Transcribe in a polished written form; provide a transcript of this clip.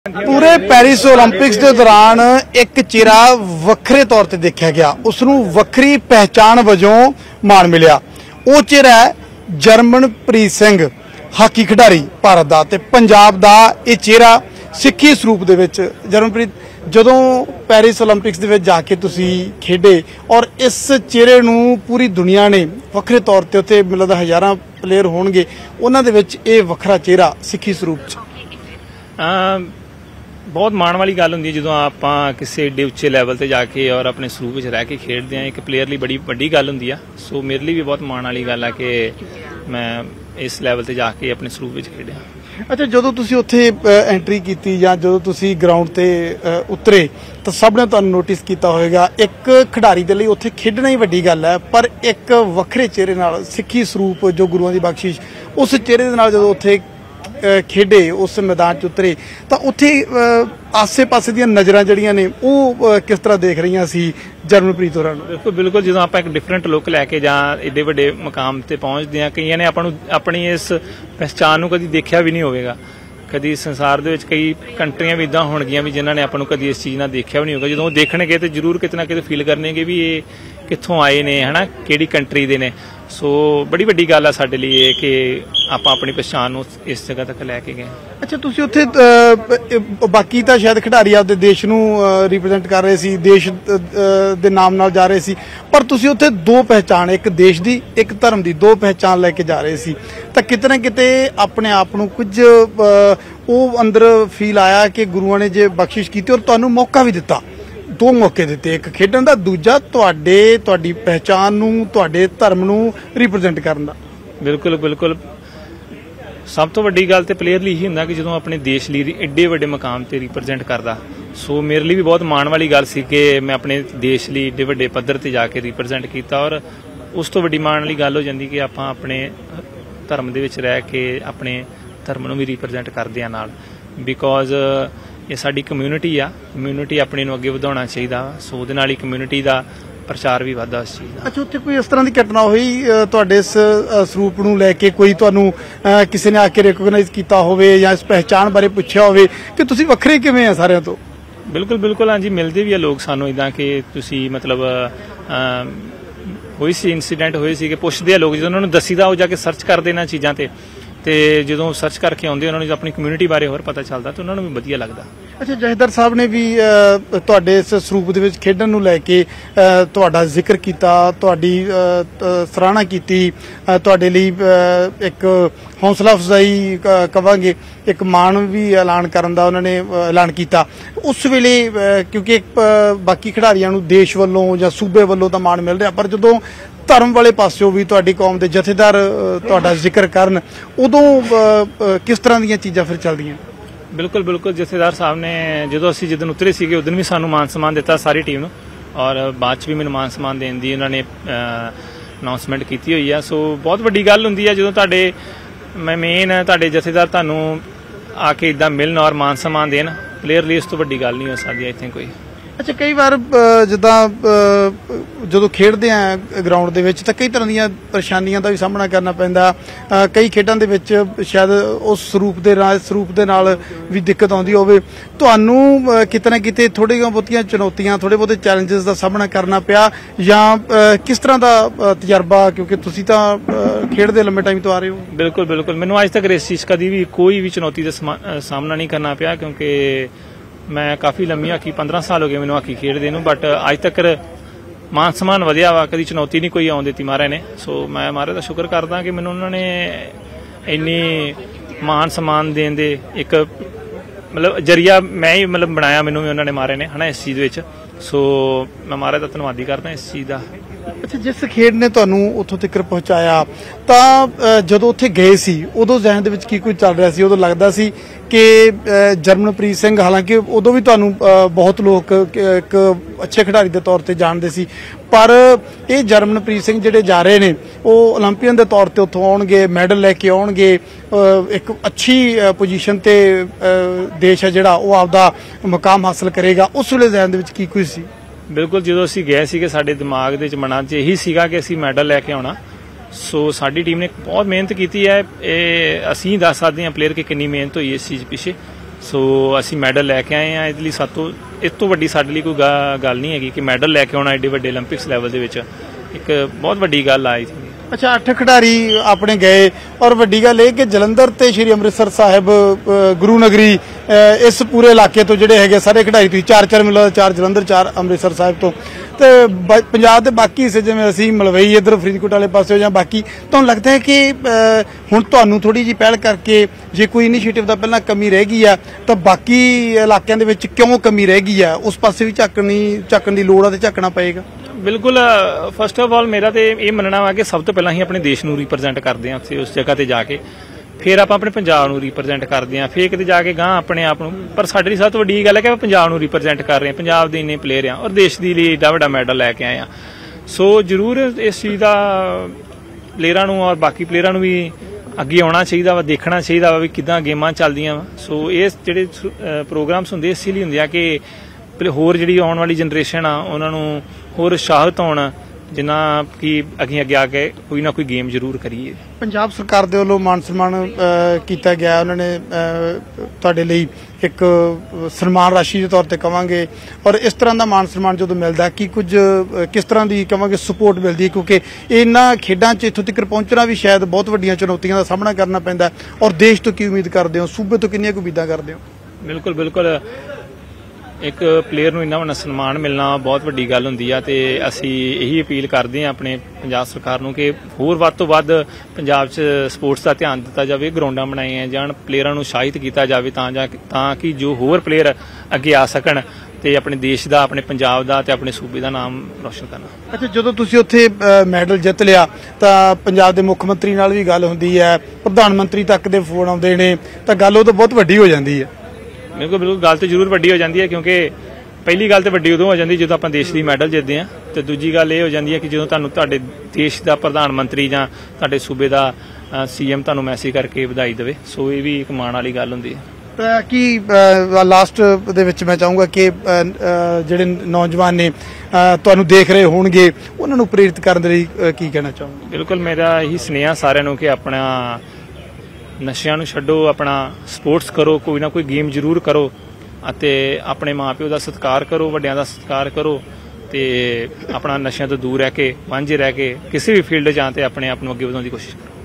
पूरे Paris Olympics के दौरान एक चेहरा वखरे तौर पर देखा गया, उसनू वखरी पहचान वजों मान मिलिया। वो चेहरा है जरमनप्रीत सिंह, हाकी खिडारी भारत का ते पंजाब का ये चेहरा सिक्खी स्वरूप दे विच। जरमनप्रीत, जदों पेरिस ओलंपिक्स दे विच जाके तुसी खेडे और इस चेहरे नू पूरी दुनिया ने वखरे तौर पर उत्थे मिलदा हज़ारां प्लेयर होणगे, उन्हां दे विच ये वखरा चेहरा सिक्खी स्वरूप च बहुत माण वाली गल हुंदी है जो आपां किसी एडे उच्चे लैवल ते जाके और अपने स्वरूप विच रह के खेडदे हैं। एक प्लेयर लई बड़ी वड्डी गल हुंदी आ। सो मेरे लिए भी बहुत माण वाली गल है कि मैं इस लैवल ते जाके अपने स्वरूप विच खेडिया। अच्छा, जदों तुसी उत्थे एंट्री कीती जां जदों तुसी ग्राउंड ते उतरे तो सब ने तुहानूं नोटिस किया होगा, एक खिडारी दे लई उत्थे खेडना ही वड्डी गल है, पर एक वखरे चेहरे नाल सिक्खी स्वरूप जो गुरुआं दी बख्शिश उस चेहरे दे नाल जदों उत्थे खेडे, उस मैदान च उतरे तो उत्थे आसे पासे दी नज़रां जड़ियां ने वो किस तरह देख रही सी जरमनप्रीत होरां नूं? बिल्कुल बिल्कुल, जो आप एक डिफरेंट लुक लैके जां एडे वड्डे मुकाम ते पहुंचते हैं, कई ने आपां नूं अपनी इस पहचान नूं कदी देखिया भी नहीं होवेगा। कदी संसार दे विच कई कंट्रियां भी इदां होणगियां भी जिन्हां ने आपां नूं कदी इस चीज़ नाल देखिया भी नहीं होगा। जदों देखणगे तो जरूर किते ना किते फील करनगे भी ये कित्थों आए ने, है ना, किहड़ी कंट्री दे ने। सो बड़ी वड्डी गल है साडे लई कि आपां अपनी पहचान नूं इस जगह तक लैके गए। अच्छा, तुसीं उत्थे बाकी तां शायद खिडारी आपदे देश नूं रिप्रजेंट कर रहे सी, देश दे नाम नाल जा रहे सी, पर तुसीं उत्थे दो पहचान, एक देश दी एक धर्म दी, दो पहचान लैके जा रहे सी। तां किते ना किते अपने आप नूं कुछ वो अंदर फील आया कि गुरुआं ने जे बख्शिश कीती और तुहानूं मौका भी दिता, दो मौके दिते, एक खेडण दा, दूजा तुहाडी पहचान नूं, तुहाडे धर्म नूं रिप्रजेंट करन दा। बिल्कुल बिल्कुल, सब तो वड्डी गल ते प्लेयर ਲਈ ही ਹੁੰਦਾ कि ਜਦੋਂ ਆਪਣੇ देश ਲਈ एडे ਵੱਡੇ मुकाम ਤੇ रिप्रजेंट करदा। सो मेरे लिए भी बहुत माण वाली गल सी कि मैं अपने देश ਲਈ एडे ਵੱਡੇ ਪੱਧਰ ਤੇ ਜਾ ਕੇ रिप्रजेंट ਕੀਤਾ और उस तो वड्डी माण वाली गल हो ਜਾਂਦੀ कि ਆਪਾਂ ਆਪਣੇ ਧਰਮ ਦੇ ਵਿੱਚ ਰਹਿ ਕੇ ਆਪਣੇ ਧਰਮ ਨੂੰ ਵੀ रिप्रजेंट ਕਰਦੇ ਆ ਨਾਲ, ਬਿਕੋਜ਼ ਇਹ ਸਾਡੀ ਕਮਿਊਨਿਟੀ ਆ, ਕਮਿਊਨਿਟੀ ਆਪਣੀ ਨੂੰ ਅੱਗੇ ਵਧਾਉਣਾ ਚਾਹੀਦਾ। ਸੋ ਉਹਦੇ ਨਾਲ ਹੀ ਕਮਿਊਨਿਟੀ ਦਾ प्रचार भी वादा इस चीज़ का। अच्छा, उत्थे कोई इस तरह की घटना हुई तुहाडे इस स्वरूप नूं लैके, कोई तुहानूं किसी ने आके रिकोगनाइज किया होवे या इस पहचान बारे पुछया होवे कि तुसीं वखरे किवें आ सारिਆਂ ਤੋਂ? बिल्कुल बिल्कुल, हाँ जी, मिलते भी है लोग सानूं इदां कि तुसीं मतलब होई सी इंसीडेंट होए सी कि पुछदे आ लोग, ਜਦੋਂ ਉਹਨਾਂ ਨੂੰ ਦਸੀਦਾ ਉਹ ਜਾ ਕੇ ਸਰਚ ਕਰਦੇ ਇਹਨਾਂ ਚੀਜ਼ਾਂ ਤੇ ਜਦੋਂ ਸਰਚ ਕਰਕੇ ਆਉਂਦੇ ਉਹਨਾਂ ਨੂੰ ਆਪਣੀ ਕਮਿਊਨਿਟੀ ਬਾਰੇ ਹੋਰ ਪਤਾ ਚੱਲਦਾ ਤੇ ਉਹਨਾਂ ਨੂੰ ਵੀ ਵਧੀਆ ਲੱਗਦਾ। ਅੱਛਾ, ਜਹੇਦਾਰ ਸਾਹਿਬ ਨੇ ਵੀ ਤੁਹਾਡੇ ਇਸ ਸਰੂਪ ਦੇ ਵਿੱਚ ਖੇਡਣ ਨੂੰ ਲੈ ਕੇ ਤੁਹਾਡਾ ਜ਼ਿਕਰ ਕੀਤਾ, ਤੁਹਾਡੀ ਸਰਾਹਨਾ ਕੀਤੀ, ਤੁਹਾਡੇ ਲਈ ਇੱਕ ਹੌਸਲਾ ਅਫਜ਼ਾਈ ਕਵਾਂਗੇ, ਇੱਕ ਮਾਣ ਵੀ ਐਲਾਨ ਕਰਨ ਦਾ ਉਹਨਾਂ ਨੇ ਐਲਾਨ ਕੀਤਾ। ਉਸ ਵੇਲੇ ਕਿਉਂਕਿ ਬਾਕੀ ਖਿਡਾਰੀਆਂ ਨੂੰ ਦੇਸ਼ ਵੱਲੋਂ ਜਾਂ ਸੂਬੇ ਵੱਲੋਂ ਤਾਂ ਮਾਣ ਮਿਲ ਰਿਹਾ, ਪਰ ਜਦੋਂ ਧਰਮ ਵਾਲੇ ਪਾਸਿਓਂ ਵੀ ਤੁਹਾਡੀ ਕੌਮ ਦੇ ਜਥੇਦਾਰ ਤੁਹਾਡਾ ਜ਼ਿਕਰ ਕਰਨ, ਉਦੋਂ ਕਿਸ ਤਰ੍ਹਾਂ ਦੀਆਂ ਚੀਜ਼ਾਂ ਫਿਰ ਚੱਲਦੀਆਂ? ਬਿਲਕੁਲ ਬਿਲकुल, ਜਥੇਦਾਰ ਸਾਹਿਬ ਨੇ ਜਦੋਂ ਅਸੀਂ ਜਿੱਦਣ ਉਤਰੇ ਸੀਗੇ ਉਦੋਂ ਵੀ ਸਾਨੂੰ ਮਾਨ ਸਨਮਾਨ ਦਿੱਤਾ ਸਾਰੀ ਟੀਮ ਨੂੰ, ਔਰ ਬਾਅਦ 'ਚ ਵੀ ਮੈਨੂੰ ਮਾਨ ਸਨਮਾਨ ਦੇਣ ਦੀ ਉਹਨਾਂ ਨੇ ਅਨਾਉਂਸਮੈਂਟ ਕੀਤੀ ਹੋਈ ਆ। ਸੋ ਬਹੁਤ ਵੱਡੀ ਗੱਲ ਹੁੰਦੀ ਆ ਜਦੋਂ ਤੁਹਾਡੇ ਮੇਨ ਤੁਹਾਡੇ ਜਥੇਦਾਰ ਤੁਹਾਨੂੰ ਆ ਕੇ ਇੱਦਾਂ ਮਿਲਣ ਔਰ ਮਾਨ ਸਨਮਾਨ ਦੇਣ। ਪਲੇਅਰ ਲਈ ਇਸ ਤੋਂ ਵੱਡੀ ਗੱਲ ਨਹੀਂ ਹੋ ਸਕਦੀ ਆਈ ਥਿੰਕ ਕੋਈ। ਅੱਛਾ, ਕਈ ਵਾਰ ਜਿੱਦਾਂ ਜਦੋਂ ਖੇਡਦੇ ਆ ਗਰਾਊਂਡ ਦੇ ਵਿੱਚ ਤਾਂ ਕਈ ਤਰ੍ਹਾਂ ਦੀਆਂ ਪਰੇਸ਼ਾਨੀਆਂ ਦਾ ਵੀ ਸਾਹਮਣਾ ਕਰਨਾ ਪੈਂਦਾ। ਕਈ ਖੇਡਾਂ ਦੇ ਵਿੱਚ ਸ਼ਾਇਦ ਉਸ ਸਰੂਪ ਦੇ ਨਾਲ ਵੀ ਦਿੱਕਤ ਆਉਂਦੀ ਹੋਵੇ। ਤੁਹਾਨੂੰ ਕਿਤੇ ਨਾ ਕਿਤੇ ਥੋੜ੍ਹੀਆਂ ਬਹੁਤੀਆਂ ਚੁਣੌਤੀਆਂ, ਥੋੜ੍ਹੇ ਬਹੁਤੇ ਚੈਲੰਜਸ ਦਾ ਸਾਹਮਣਾ ਕਰਨਾ ਪਿਆ ਜਾਂ ਕਿਸ ਤਰ੍ਹਾਂ ਦਾ ਤਜਰਬਾ, ਕਿਉਂਕਿ ਤੁਸੀਂ ਤਾਂ ਖੇਡਦੇ ਲੰਮੇ ਟਾਈਮ ਤੋਂ ਆ ਰਹੇ ਹੋ? ਬਿਲਕੁਲ ਬਿਲकुल, ਮੈਨੂੰ ਅੱਜ ਤੱਕ ਇਸ ਚੀਜ਼ ਕਦੀ ਵੀ ਕੋਈ ਵੀ ਚੁਣੌਤੀ ਦਾ ਸਾਹਮਣਾ ਨਹੀਂ ਕਰਨਾ ਪਿਆ, ਕਿਉਂਕਿ मैं काफ़ी लंबी हाकी 15 साल हो गए मैंने हाकी खेडदे नूं, बट अज तक मान सम्मान वधिया वा, कदी चुनौती नहीं कोई आउण दित्ती महाराज ने। सो मैं महाराज का शुक्र करदा कि मैनूं उन्होंने इन्नी मान सम्मान देण दे एक मतलब जरिया मैं ही मतलब बनाया, मैनूं भी उन्होंने महाराज ने, है ना, इस चीज़ विच। सो मैं महाराज का धन्नवादी करदा इस चीज़ का। अच्छा, जिस खेड ने तुहानूं उत्थों तक पहुँचाया तां जदों उत्थे गए सी उदों जहन दे विच की कुछ चल रहा सी? उदों लगदा सी कि जरमनप्रीत सिंह, हालांकि उदों भी तुहानूं बहुत लोग एक अच्छे खिडारी के तौर पर जानते सी, पर ये जरमनप्रीत सिंह जिहड़े जा रहे ने वो ओलंपीयन के तौर पर उत्थों आउणगे, मैडल लैके आउणगे, एक अच्छी पोजीशन ते देश है जिहड़ा वो आपदा मुकाम हासिल करेगा, उस वेले जहन दे विच की कुछ सी? बिल्कुल, जो असीं गए सीगे साडे दिमाग दे विच मनां 'च यही सीगा कि असीं मैडल लैके आउणा। सो साडी टीम ने बहुत मेहनत की है, असीं दस सकते हैं प्लेयर की कितनी मेहनत हुई इस चीज़ पिछे। ਸੋ ਅਸੀਂ ਮੈਡਲ ਲੈ ਕੇ ਆਏ ਆ। ਇਹਦੇ ਲਈ ਇਸ ਤੋਂ ਵੱਡੀ ਸਾਡੇ ਲਈ ਕੋਈ ਗੱਲ ਨਹੀਂ ਹੈਗੀ ਕਿ ਮੈਡਲ ਲੈ ਕੇ ਆਉਣਾ ਏਡੇ ਵੱਡੇ 올림픽ਸ ਲੈਵਲ ਦੇ ਵਿੱਚ, ਇੱਕ ਬਹੁਤ ਵੱਡੀ ਗੱਲ ਆਈ ਸੀ। ਅੱਛਾ, 8 ਖਿਡਾਰੀ ਆਪਣੇ ਗਏ, ਔਰ ਵੱਡੀ ਗੱਲ ਇਹ ਕਿ ਜਲੰਧਰ ਤੇ ਸ਼੍ਰੀ ਅੰਮ੍ਰਿਤਸਰ ਸਾਹਿਬ ਗੁਰੂ ਨਗਰੀ ਇਸ ਪੂਰੇ ਇਲਾਕੇ ਤੋਂ ਜਿਹੜੇ ਹੈਗੇ ਸਾਰੇ ਖਿਡਾਰੀ, ਤੁਸੀਂ 4 ਮਿਲੋ, 4 ਜਲੰਧਰ, 4 ਅੰਮ੍ਰਿਤਸਰ ਸਾਹਿਬ ਤੋਂ, ਤੇ ਪੰਜਾਬ ਦੇ ਬਾਕੀ ਹਿੱਸੇ ਜਿਵੇਂ ਅਸੀਂ ਮਲਵਈ ਇੱਧਰ ਫਰੀਦਕੋਟ ਵਾਲੇ ਪਾਸੇ ਜਾਂ ਬਾਕੀ, ਤੁਹਾਨੂੰ ਲੱਗਦਾ ਹੈ ਕਿ ਹੁਣ ਤੁਹਾਨੂੰ ਥੋੜੀ ਜਿਹੀ ਪਹਿਲ ਕਰਕੇ ਜੇ ਕੋਈ ਇਨੀਸ਼ੀਏਟਿਵ ਦਾ ਪਹਿਲਾਂ ਕਮੀ ਰਹਿ ਗਈ ਆ ਤਾਂ ਬਾਕੀ ਇਲਾਕਿਆਂ ਦੇ ਵਿੱਚ ਕਿਉਂ ਕਮੀ ਰਹਿ ਗਈ ਆ, ਉਸ ਪਾਸੇ ਵੀ ਝਾਕਣ ਦੀ ਲੋੜ ਆ ਤੇ ਝਾਕਣਾ ਪਏਗਾ? ਬਿਲਕੁਲ, ਫਸਟ ਆਫ ਆਲ ਮੇਰਾ ਤੇ ਇਹ ਮੰਨਣਾ ਵਾ ਕਿ ਸਭ ਤੋਂ ਪਹਿਲਾਂ ਹੀ ਆਪਣੇ ਦੇਸ਼ ਨੂੰ ਰਿਪਰੈਜ਼ੈਂਟ ਕਰਦੇ ਹਾਂ ਉੱਥੇ ਉਸ ਜਗ੍ਹਾ ਤੇ ਜਾ ਕੇ, ਫਿਰ ਆਪਾਂ ਆਪਣੇ ਪੰਜਾਬ ਨੂੰ ਰਿਪਰੈਜ਼ੈਂਟ ਕਰਦੇ ਹਾਂ, ਫਿਰ ਕਿਤੇ ਜਾ ਕੇ ਗਾਂ ਆਪਣੇ ਆਪ ਨੂੰ। ਪਰ ਸਾਡੇ ਲਈ ਸਭ ਤੋਂ ਵੱਡੀ ਗੱਲ ਹੈ ਕਿ ਆਪਾਂ ਪੰਜਾਬ ਨੂੰ ਰਿਪਰੈਜ਼ੈਂਟ ਕਰ ਰਹੇ ਹਾਂ, ਪੰਜਾਬ ਦੇ ਇੰਨੇ ਪਲੇਅਰ ਆ ਔਰ ਦੇਸ਼ ਦੇ ਲਈ ਏਡਾ ਵੱਡਾ ਮੈਡਲ ਲੈ ਕੇ ਆਏ ਆ। ਸੋ ਜ਼ਰੂਰ ਇਸ ਚੀਜ਼ ਦਾ ਪਲੇਅਰਾਂ ਨੂੰ ਔਰ ਬਾਕੀ ਪਲੇਅਰਾਂ ਨੂੰ ਵੀ ਅੱਗੇ ਆਉਣਾ ਚਾਹੀਦਾ ਵਾ, ਦੇਖਣਾ ਚਾਹੀਦਾ ਵਾ ਵੀ ਕਿੱਦਾਂ ਗੇਮਾਂ ਚੱਲਦੀਆਂ ਵਾ। ਸੋ ਇਹ ਜਿਹੜੇ ਪ੍ਰੋਗਰਾਮਸ ਹੁੰਦੇ ਇਸ ਲਈ ਹੁੰਦੇ ਆ ਕਿ ਹੋਰ ਜਿਹੜੀ ਆਉਣ ਵਾਲੀ ਜਨਰੇਸ਼ਨ ਆ ਉਹਨਾਂ ਨੂੰ ਹੋਰ ਉਤਸ਼ਾਹਿਤ ਹੋਣ, ਜਿੰਨਾ ਕਿ ਅੱਗੇ ਆ ਕੇ ਕੋਈ ਨਾ ਕੋਈ ਗੇਮ ਜ਼ਰੂਰ ਕਰੀਏ। ਪੰਜਾਬ ਸਰਕਾਰ ਦੇ ਵੱਲੋਂ ਮਾਨ ਸਨਮਾਨ ਕੀਤਾ ਗਿਆ, ਉਹਨਾਂ ਨੇ ਤੁਹਾਡੇ ਲਈ ਇੱਕ ਸਨਮਾਨ ਰਾਸ਼ੀ ਦੇ ਤੌਰ ਤੇ ਕਵਾਂਗੇ, ਔਰ ਇਸ ਤਰ੍ਹਾਂ ਦਾ ਮਾਨ ਸਨਮਾਨ ਜਦੋਂ ਮਿਲਦਾ ਕਿ ਕੁਝ ਕਿਸ ਤਰ੍ਹਾਂ ਦੀ ਕਵਾਂਗੇ ਸਪੋਰਟ ਮਿਲਦੀ ਹੈ, ਕਿਉਂਕਿ ਇਹਨਾਂ ਖੇਡਾਂ 'ਚ ਇੱਥੋਂ ਤੱਕ ਪਹੁੰਚਣਾ ਵੀ ਸ਼ਾਇਦ ਬਹੁਤ ਵੱਡੀਆਂ ਚੁਣੌਤੀਆਂ ਦਾ ਸਾਹਮਣਾ ਕਰਨਾ ਪੈਂਦਾ, ਔਰ ਦੇਸ਼ ਤੋਂ ਕੀ ਉਮੀਦ ਕਰਦੇ ਹੋ, ਸੂਬੇ ਤੋਂ ਕਿੰਨੀਆਂ ਕੁ ਉਮੀਦਾਂ ਕਰਦੇ ਹੋ? ਬਿਲਕੁਲ, ਇੱਕ ਪਲੇਅਰ ਨੂੰ ਇੰਨਾ ਵੱਡਾ ਸਨਮਾਨ ਮਿਲਣਾ ਬਹੁਤ ਵੱਡੀ ਗੱਲ ਹੁੰਦੀ ਆ, ਤੇ ਅਸੀਂ ਇਹੀ ਅਪੀਲ ਕਰਦੇ ਹਾਂ ਆਪਣੇ ਪੰਜਾਬ ਸਰਕਾਰ ਨੂੰ ਕਿ ਹੋਰ ਵੱਧ ਤੋਂ ਵੱਧ ਪੰਜਾਬ 'ਚ ਸਪੋਰਟਸ ਦਾ ਧਿਆਨ ਦਿੱਤਾ ਜਾਵੇ, ਗਰਾਊਂਡਾਂ ਬਣਾਈਆਂ ਜਾਣ, ਪਲੇਅਰਾਂ ਨੂੰ ਉਤਸ਼ਾਹਿਤ ਕੀਤਾ ਜਾਵੇ ਤਾਂ ਕਿ ਜੋ ਹੋਰ ਪਲੇਅਰ ਅੱਗੇ ਆ ਸਕਣ ਤੇ ਆਪਣੇ ਦੇਸ਼ ਦਾ, ਆਪਣੇ ਪੰਜਾਬ ਦਾ ਤੇ ਆਪਣੇ ਸੂਬੇ ਦਾ ਨਾਮ ਰੋਸ਼ਨ ਕਰਨਾ। ਅੱਛਾ, ਜਦੋਂ ਤੁਸੀਂ ਉੱਥੇ ਮੈਡਲ ਜਿੱਤ ਲਿਆ ਤਾਂ ਪੰਜਾਬ ਦੇ ਮੁੱਖ ਮੰਤਰੀ ਨਾਲ ਵੀ ਗੱਲ ਹੁੰਦੀ ਹੈ, ਪ੍ਰਧਾਨ ਮੰਤਰੀ ਤੱਕ ਦੇ ਫੋਨ ਆਉਂਦੇ ਨੇ, ਤਾਂ ਗੱਲ ਉਹ ਤਾਂ ਬਹੁਤ ਵੱਡੀ ਹੋ ਜਾਂਦੀ ਹੈ। ਬਿਲਕੁਲ, ਗੱਲ ਤੇ ਜ਼ਰੂਰ ਵੱਡੀ ਹੋ ਜਾਂਦੀ ਹੈ, ਕਿਉਂਕਿ ਪਹਿਲੀ ਗੱਲ ਤੇ ਵੱਡੀ ਉਦੋਂ ਹੋ ਜਾਂਦੀ ਜਦੋਂ ਆਪਾਂ ਦੇਸ਼ ਦੀ ਮੈਡਲ ਜਿੱਤਦੇ ਹਾਂ, ਤੇ ਦੂਜੀ ਗੱਲ ਇਹ ਹੋ ਜਾਂਦੀ ਹੈ ਕਿ ਜਦੋਂ ਤੁਹਾਨੂੰ ਤੁਹਾਡੇ ਦੇਸ਼ ਦਾ ਪ੍ਰਧਾਨ ਮੰਤਰੀ ਜਾਂ ਤੁਹਾਡੇ ਸੂਬੇ ਦਾ CM ਤੁਹਾਨੂੰ ਮੈਸੇਜ ਕਰਕੇ ਵਧਾਈ ਦੇਵੇ। ਸੋ ਇਹ ਵੀ ਇੱਕ ਮਾਣ ਵਾਲੀ ਗੱਲ ਹੁੰਦੀ ਹੈ। ਤਾਂ ਕੀ ਲਾਸਟ ਦੇ ਵਿੱਚ ਮੈਂ ਚਾਹੂੰਗਾ ਕਿ ਜਿਹੜੇ ਨੌਜਵਾਨ ਨੇ ਤੁਹਾਨੂੰ ਦੇਖ ਰਹੇ ਹੋਣਗੇ, ਉਹਨਾਂ ਨੂੰ ਪ੍ਰੇਰਿਤ ਕਰਨ ਦੇ ਲਈ ਕੀ ਕਹਿਣਾ ਚਾਹੋਗੇ? ਬਿਲਕੁਲ, ਮੇਰਾ ਇਹੀ ਸੁਨੇਹਾ ਸਾਰਿਆਂ ਨੂੰ ਕਿ ਆਪਣਾ ਨਸ਼ਿਆਂ ਨੂੰ ਛੱਡੋ, ਆਪਣਾ ਸਪੋਰਟਸ ਕਰੋ, ਕੋਈ ਨਾ ਕੋਈ ਗੇਮ ਜ਼ਰੂਰ ਕਰੋ, ਅਤੇ ਆਪਣੇ ਮਾਂ-ਪਿਓ ਦਾ ਸਤਿਕਾਰ ਕਰੋ, ਵੱਡਿਆਂ ਦਾ ਸਤਿਕਾਰ ਕਰੋ, ਤੇ ਆਪਣਾ ਨਸ਼ਿਆਂ ਤੋਂ ਦੂਰ ਰਹਿ ਕੇ, ਵਾਂਝੇ ਰਹਿ ਕੇ ਕਿਸੇ ਵੀ ਫੀਲਡ 'ਚ ਜਾਂ ਤੇ ਆਪਣੇ ਆਪ ਨੂੰ ਅੱਗੇ ਵਧਾਉਣ ਦੀ ਕੋਸ਼ਿਸ਼ ਕਰੋ।